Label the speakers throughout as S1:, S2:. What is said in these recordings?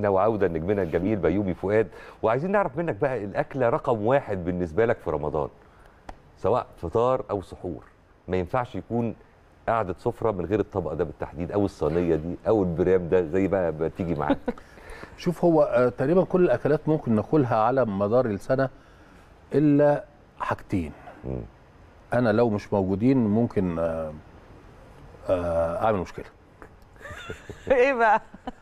S1: مشاهدينا وعوده لنجمنا الجميل بيومي فؤاد، وعايزين نعرف منك بقى الاكله رقم واحد بالنسبه لك في رمضان، سواء فطار او سحور. ما ينفعش يكون قعده سفره من غير الطبق ده بالتحديد، او الصينيه دي، او البرام ده، زي بقى بتيجي معاك.
S2: شوف، هو تقريبا كل الاكلات ممكن ناكلها على مدار السنه الا حاجتين. انا لو مش موجودين ممكن اعمل مشكله.
S3: ايه بقى؟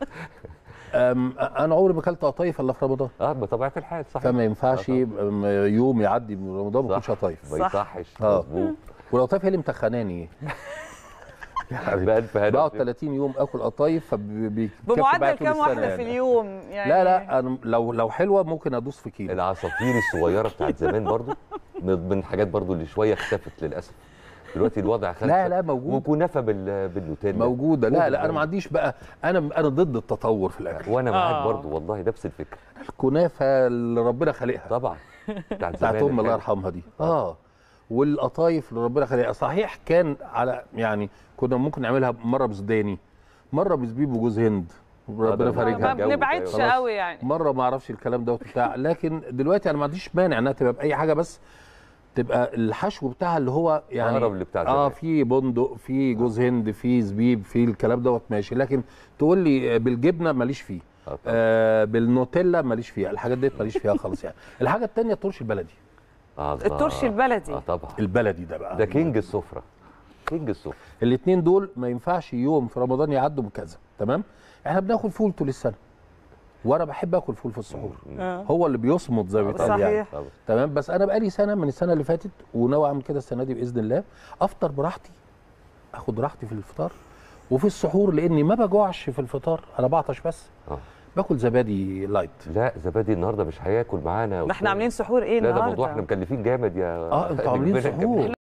S2: انا عمري ما اكلت قطايف الا في رمضان.
S1: بطبيعه الحال صحيح.
S2: فما ينفعش يوم يعدي من رمضان ما اكلش قطايف.
S1: ما يصحش. مظبوط.
S2: والقطايف هي اللي متخناني. يعني بقعد 30 يوم اكل قطايف،
S3: بمعدل كام واحده يعني في اليوم يعني؟
S2: لا أنا لو حلوه ممكن ادوس في كيلو.
S1: العصافير الصغيره بتاعت زمان برضو من الحاجات برضو اللي شويه اختفت للاسف. دلوقتي الوضع خلف.
S2: لا موجود.
S1: وكنافه بالنوتيلا
S2: موجوده. لا انا ما عنديش بقى، انا ضد التطور في الاكل.
S1: وانا معاك برضو والله، نفس الفكره.
S2: الكنافه اللي ربنا خالقها
S1: طبعا
S2: بتاعت ام الله يرحمها دي. والقطايف اللي ربنا خالقها صحيح، كان على يعني كنا ممكن نعملها مره بسوداني، مره بزبيب وجوز هند، ربنا فارجها.
S3: ما بنبعدش قوي يعني.
S2: مره ما اعرفش الكلام دوت بتاع. لكن دلوقتي انا ما عنديش مانع انها تبقى باي حاجه، بس تبقى الحشو بتاعها اللي هو يعني
S1: اللي بتاع
S2: في بندق، في جوز هند، في زبيب، في الكلام دوت ماشي. لكن تقول لي بالجبنه ماليش فيه، بالنوتيلا ماليش فيها، الحاجات ديت ماليش فيها خالص يعني. الحاجه الثانيه الترش البلدي.
S3: الترش البلدي
S1: طبعا
S2: البلدي ده بقى
S1: ده كينج السفره. كينج السفره.
S2: الاثنين دول ما ينفعش يوم في رمضان يعدوا بكذا. تمام. احنا بناكل فول طول السنه، وانا بحب اكل فول في السحور. هو اللي بيصمد زي ما بيتقال يعني. تمام. بس انا بقالي سنه من السنه اللي فاتت وناوي اعمل كده السنه دي باذن الله، افطر براحتي، اخد راحتي في الفطار وفي السحور، لاني ما بجوعش في الفطار، انا بعطش بس. باكل زبادي لايت.
S1: لا زبادي النهارده مش هياكل معانا.
S3: ما احنا عاملين سحور ايه النهارده؟
S1: لا ده موضوع احنا مكلفين جامد يا
S2: انتوا عاملين سحور.